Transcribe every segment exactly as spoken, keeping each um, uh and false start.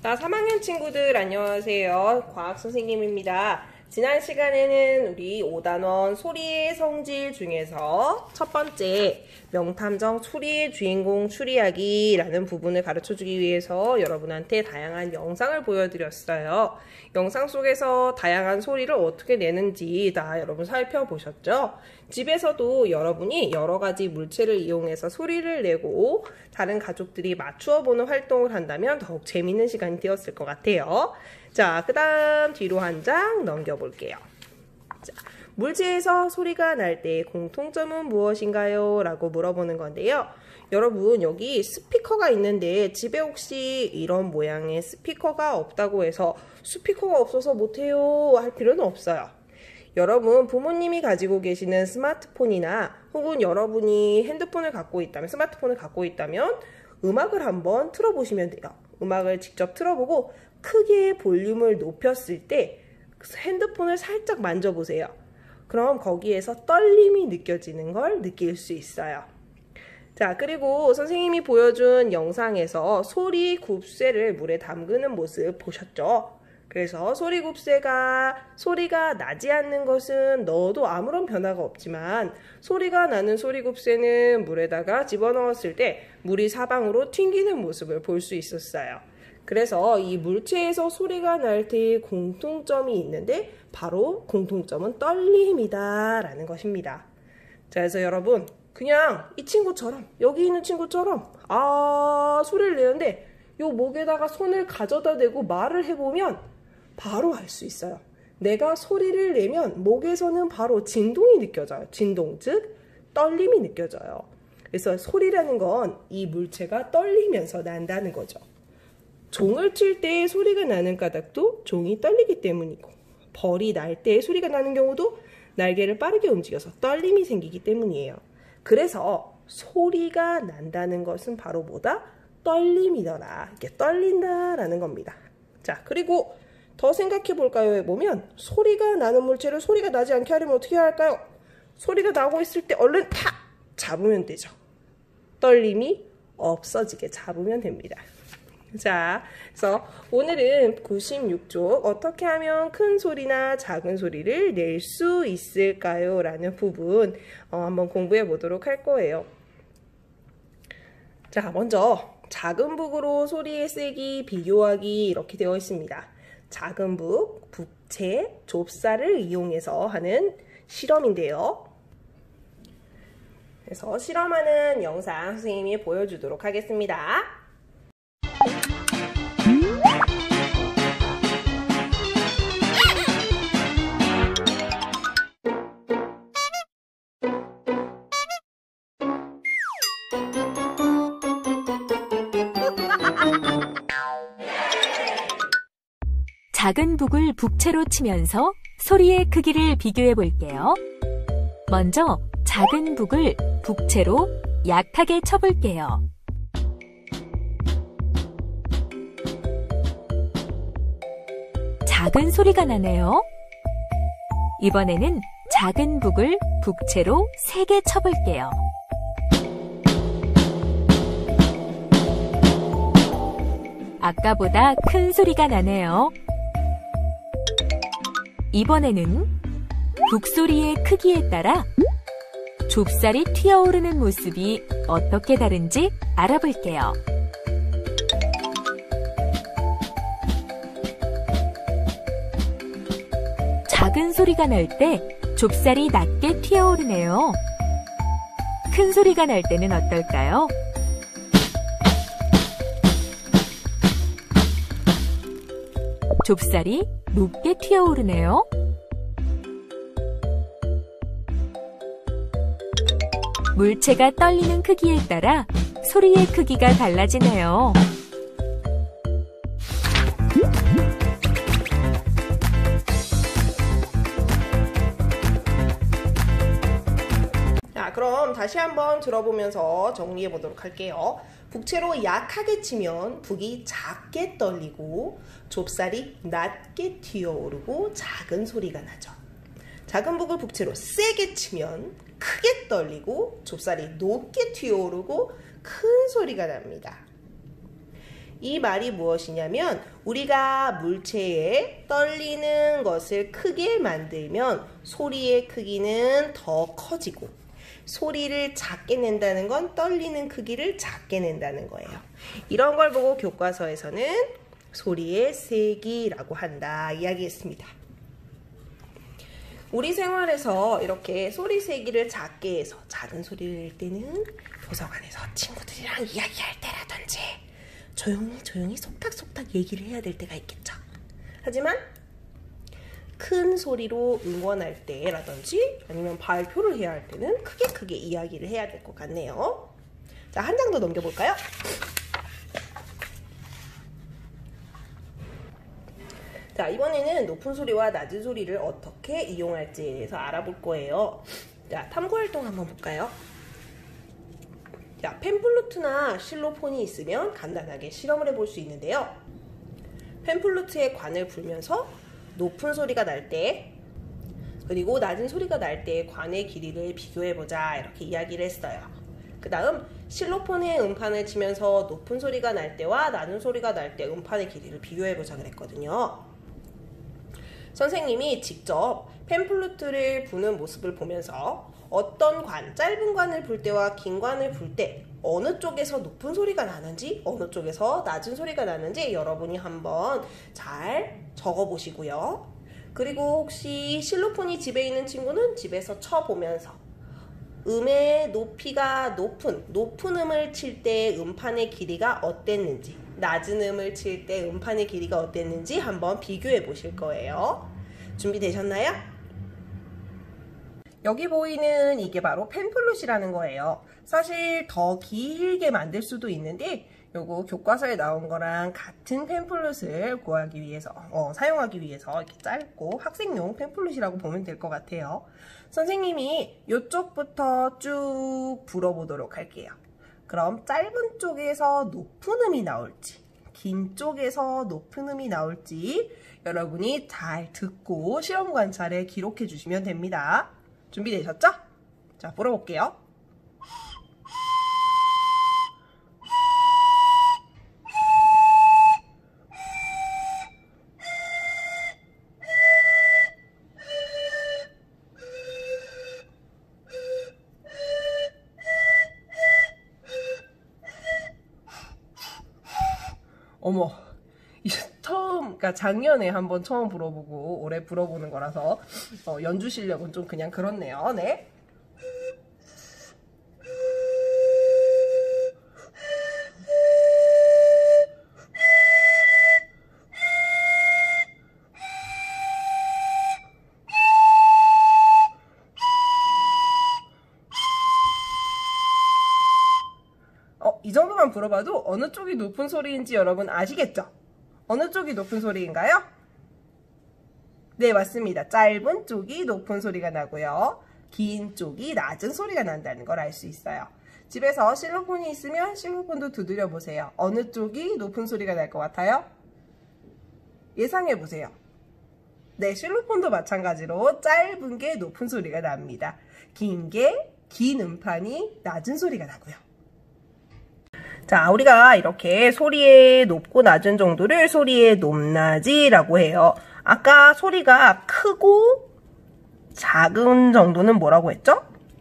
자, 삼 학년 친구들 안녕하세요. 과학 선생님입니다. 지난 시간에는 우리 오 단원 소리의 성질 중에서 첫 번째 명탐정 소리의 주인공 추리하기 라는 부분을 가르쳐주기 위해서 여러분한테 다양한 영상을 보여드렸어요. 영상 속에서 다양한 소리를 어떻게 내는지 다 여러분 살펴보셨죠? 집에서도 여러분이 여러가지 물체를 이용해서 소리를 내고 다른 가족들이 맞추어 보는 활동을 한다면 더욱 재밌는 시간이 되었을 것 같아요. 자, 그 다음 뒤로 한 장 넘겨볼게요. 자, 물체에서 소리가 날 때의 공통점은 무엇인가요? 라고 물어보는 건데요. 여러분, 여기 스피커가 있는데 집에 혹시 이런 모양의 스피커가 없다고 해서 스피커가 없어서 못해요 할 필요는 없어요. 여러분, 부모님이 가지고 계시는 스마트폰이나 혹은 여러분이 핸드폰을 갖고 있다면, 스마트폰을 갖고 있다면 음악을 한번 틀어보시면 돼요. 음악을 직접 틀어보고 크게 볼륨을 높였을 때 핸드폰을 살짝 만져보세요. 그럼 거기에서 떨림이 느껴지는 걸 느낄 수 있어요. 자, 그리고 선생님이 보여준 영상에서 소리 굽쇠를 물에 담그는 모습 보셨죠? 그래서 소리 굽쇠가 소리가 나지 않는 것은 넣어도 아무런 변화가 없지만 소리가 나는 소리 굽쇠는 물에다가 집어넣었을 때 물이 사방으로 튕기는 모습을 볼 수 있었어요. 그래서 이 물체에서 소리가 날 때의 공통점이 있는데 바로 공통점은 떨림이다 라는 것입니다. 자, 그래서 여러분 그냥 이 친구처럼 여기 있는 친구처럼 아 소리를 내는데 요 목에다가 손을 가져다 대고 말을 해보면 바로 알 수 있어요. 내가 소리를 내면 목에서는 바로 진동이 느껴져요. 진동, 즉 떨림이 느껴져요. 그래서 소리라는 건 이 물체가 떨리면서 난다는 거죠. 종을 칠 때 소리가 나는 까닭도 종이 떨리기 때문이고 벌이 날 때 소리가 나는 경우도 날개를 빠르게 움직여서 떨림이 생기기 때문이에요. 그래서 소리가 난다는 것은 바로 뭐다? 떨림이더라. 이렇게 떨린다라는 겁니다. 자, 그리고 더 생각해 볼까요? 해보면 소리가 나는 물체를 소리가 나지 않게 하려면 어떻게 해야 할까요? 소리가 나고 있을 때 얼른 탁 잡으면 되죠. 떨림이 없어지게 잡으면 됩니다. 자, 그래서 오늘은 구십육 쪽 어떻게 하면 큰 소리나 작은 소리를 낼 수 있을까요? 라는 부분 어, 한번 공부해 보도록 할 거예요. 자, 먼저 작은 북으로 소리의 세기 비교하기 이렇게 되어 있습니다. 작은 북, 북채, 좁쌀을 이용해서 하는 실험인데요. 그래서 실험하는 영상 선생님이 보여주도록 하겠습니다. 작은 북을 북채로 치면서 소리의 크기를 비교해 볼게요. 먼저 작은 북을 북채로 약하게 쳐볼게요. 작은 소리가 나네요. 이번에는 작은 북을 북채로 세게 쳐볼게요. 아까보다 큰 소리가 나네요. 이번에는 북소리의 크기에 따라 좁쌀이 튀어오르는 모습이 어떻게 다른지 알아볼게요. 작은 소리가 날 때 좁쌀이 낮게 튀어오르네요. 큰 소리가 날 때는 어떨까요? 좁쌀이 높게 튀어오르네요. 물체가 떨리는 크기에 따라 소리의 크기가 달라지네요. 자, 그럼 다시 한번 들어보면서 정리해 보도록 할게요. 북채로 약하게 치면 북이 작게 떨리고 좁쌀이 낮게 튀어오르고 작은 소리가 나죠. 작은 북을 북채로 세게 치면 크게 떨리고 좁쌀이 높게 튀어오르고 큰 소리가 납니다. 이 말이 무엇이냐면 우리가 물체에 떨리는 것을 크게 만들면 소리의 크기는 더 커지고 소리를 작게 낸다는 건 떨리는 크기를 작게 낸다는 거예요. 이런 걸 보고 교과서에서는 소리의 세기라고 한다 이야기했습니다. 우리 생활에서 이렇게 소리 세기를 작게 해서 작은 소리를 낼 때는 도서관에서 친구들이랑 이야기할 때라든지 조용히 조용히 속닥속닥 얘기를 해야 될 때가 있겠죠. 하지만 큰 소리로 응원할 때라든지 아니면 발표를 해야 할 때는 크게 크게 이야기를 해야 될 것 같네요. 자, 한 장 더 넘겨볼까요? 자, 이번에는 높은 소리와 낮은 소리를 어떻게 이용할지에 대해서 알아볼 거예요. 자, 탐구활동 한번 볼까요? 자, 펜플루트나 실로폰이 있으면 간단하게 실험을 해볼 수 있는데요. 펜플루트에 관을 불면서 높은 소리가 날 때 그리고 낮은 소리가 날 때 관의 길이를 비교해보자 이렇게 이야기를 했어요. 그 다음 실로폰에 음판을 치면서 높은 소리가 날 때와 낮은 소리가 날 때 음판의 길이를 비교해보자 그랬거든요. 선생님이 직접 펜플루트를 부는 모습을 보면서 어떤 관, 짧은 관을 불 때와 긴 관을 불 때 어느 쪽에서 높은 소리가 나는지 어느 쪽에서 낮은 소리가 나는지 여러분이 한번 잘 적어보시고요. 그리고 혹시 실로폰이 집에 있는 친구는 집에서 쳐보면서 음의 높이가 높은, 높은 음을 칠 때 음판의 길이가 어땠는지 낮은 음을 칠 때 음판의 길이가 어땠는지 한번 비교해 보실 거예요. 준비되셨나요? 여기 보이는 이게 바로 펜플룻이라는 거예요. 사실 더 길게 만들 수도 있는데 요거 교과서에 나온 거랑 같은 펜플룻을 구하기 위해서 어, 사용하기 위해서 이렇게 짧고 학생용 펜플룻이라고 보면 될 것 같아요. 선생님이 이쪽부터 쭉 불어보도록 할게요. 그럼 짧은 쪽에서 높은 음이 나올지 긴 쪽에서 높은 음이 나올지 여러분이 잘 듣고 시험 관찰에 기록해 주시면 됩니다. 준비되셨죠? 자, 불어볼게요. 어머, 처음, 그러니까 작년에 한번 처음 불어보고 올해 불어보는 거라서 어, 연주 실력은 좀 그냥 그렇네요. 네. 어, 이 정도만 불어봐도 어느 쪽이 높은 소리인지 여러분 아시겠죠? 어느 쪽이 높은 소리인가요? 네, 맞습니다. 짧은 쪽이 높은 소리가 나고요. 긴 쪽이 낮은 소리가 난다는 걸 알 수 있어요. 집에서 실로폰이 있으면 실로폰도 두드려 보세요. 어느 쪽이 높은 소리가 날 것 같아요? 예상해 보세요. 네, 실로폰도 마찬가지로 짧은 게 높은 소리가 납니다. 긴 게, 긴 음판이 낮은 소리가 나고요. 자, 우리가 이렇게 소리의 높고 낮은 정도를 소리의 높낮이라고 해요. 아까 소리가 크고 작은 정도는 뭐라고 했죠?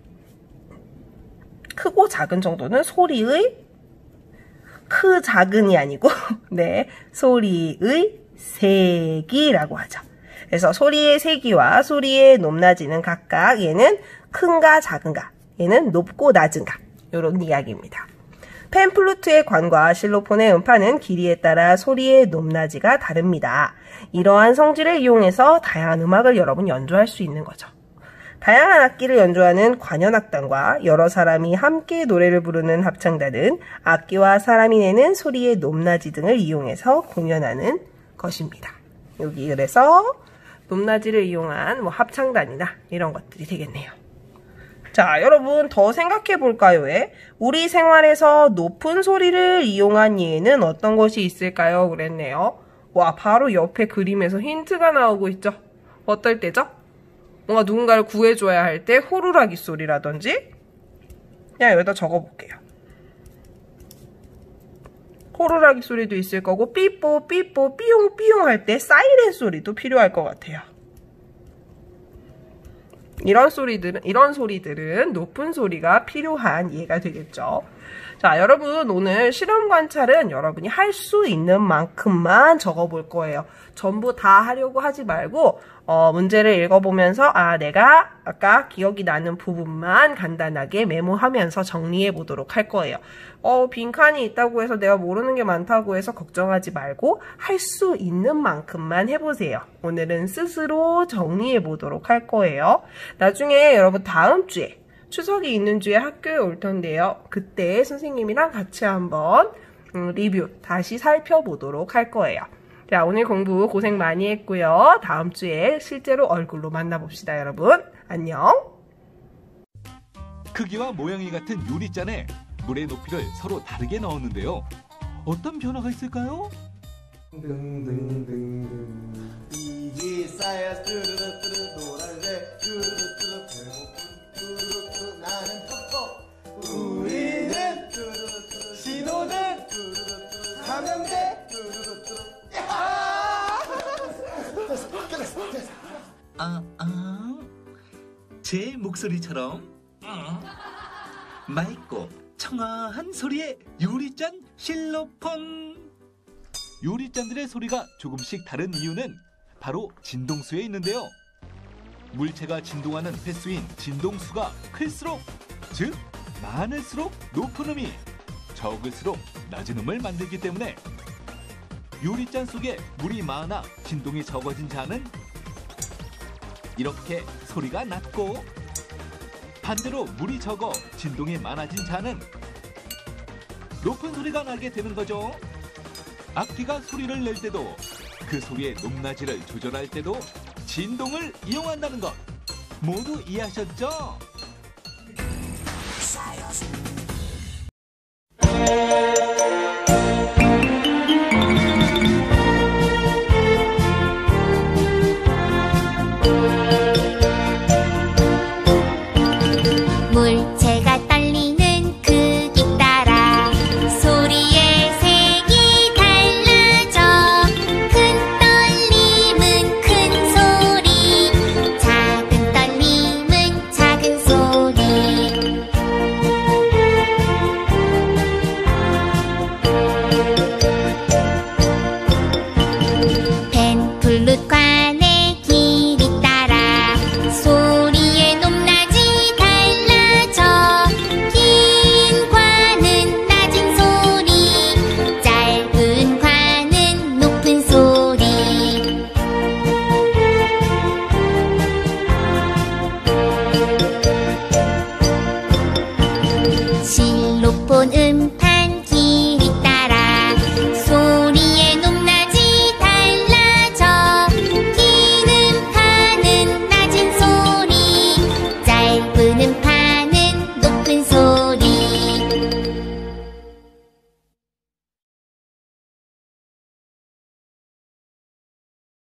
크고 작은 정도는 소리의 크 작은이 아니고 네, 소리의 세기라고 하죠. 그래서 소리의 세기와 소리의 높낮이는 각각 얘는 큰가 작은가, 얘는 높고 낮은가 이런 이야기입니다. 펜플루트의 관과 실로폰의 음판은 길이에 따라 소리의 높낮이가 다릅니다. 이러한 성질을 이용해서 다양한 음악을 여러분 연주할 수 있는 거죠. 다양한 악기를 연주하는 관현악단과 여러 사람이 함께 노래를 부르는 합창단은 악기와 사람이 내는 소리의 높낮이 등을 이용해서 공연하는 것입니다. 여기 그래서 높낮이를 이용한 뭐 합창단이나 이런 것들이 되겠네요. 자, 여러분 더 생각해 볼까요? 우리 생활에서 높은 소리를 이용한 예는 어떤 것이 있을까요? 그랬네요. 와, 바로 옆에 그림에서 힌트가 나오고 있죠. 어떨 때죠? 뭔가 누군가를 구해줘야 할 때 호루라기 소리라든지 그냥 여기다 적어볼게요. 호루라기 소리도 있을 거고 삐뽀 삐뽀 삐용 삐용 할 때 사이렌 소리도 필요할 것 같아요. 이런 소리들은 이런 소리들은 높은 소리가 필요한 예가 되겠죠. 자, 여러분 오늘 실험 관찰은 여러분이 할 수 있는 만큼만 적어볼 거예요. 전부 다 하려고 하지 말고 어, 문제를 읽어보면서 아 내가 아까 기억이 나는 부분만 간단하게 메모하면서 정리해 보도록 할 거예요. 어, 빈칸이 있다고 해서 내가 모르는 게 많다고 해서 걱정하지 말고 할 수 있는 만큼만 해보세요. 오늘은 스스로 정리해 보도록 할 거예요. 나중에 여러분 다음 주에 추석이 있는 주에 학교에 올 텐데요. 그때 선생님이랑 같이 한번 음, 리뷰 다시 살펴보도록 할 거예요. 자, 오늘 공부 고생 많이 했고요. 다음 주에 실제로 얼굴로 만나봅시다, 여러분. 안녕. 크기와 모양이 같은 유리잔에 물의 높이를 서로 다르게 넣었는데요. 어떤 변화가 있을까요? 등등등등 이지 쌓여 뚜루루뚜루 노란색 뚜루루뚜루 배고픈 뚜루루뚜루 나는 퍽퍽 우리는 뚜루루뚜루 신호등 뚜루루뚜루 감염돼 뚜루루뚜루 아, 아, 제 목소리처럼 음, 맑고 청아한 소리의 유리잔 실로폰. 유리잔들의 소리가 조금씩 다른 이유는 바로 진동수에 있는데요. 물체가 진동하는 횟수인 진동수가 클수록, 즉 많을수록 높은 음이, 적을수록 낮은 음을 만들기 때문에 유리잔 속에 물이 많아 진동이 적어진 잔은 이렇게 소리가 낮고, 반대로 물이 적어 진동이 많아진 잔은 높은 소리가 나게 되는 거죠. 악기가 소리를 낼 때도 그 소리의 높낮이를 조절할 때도 진동을 이용한다는 것 모두 이해하셨죠?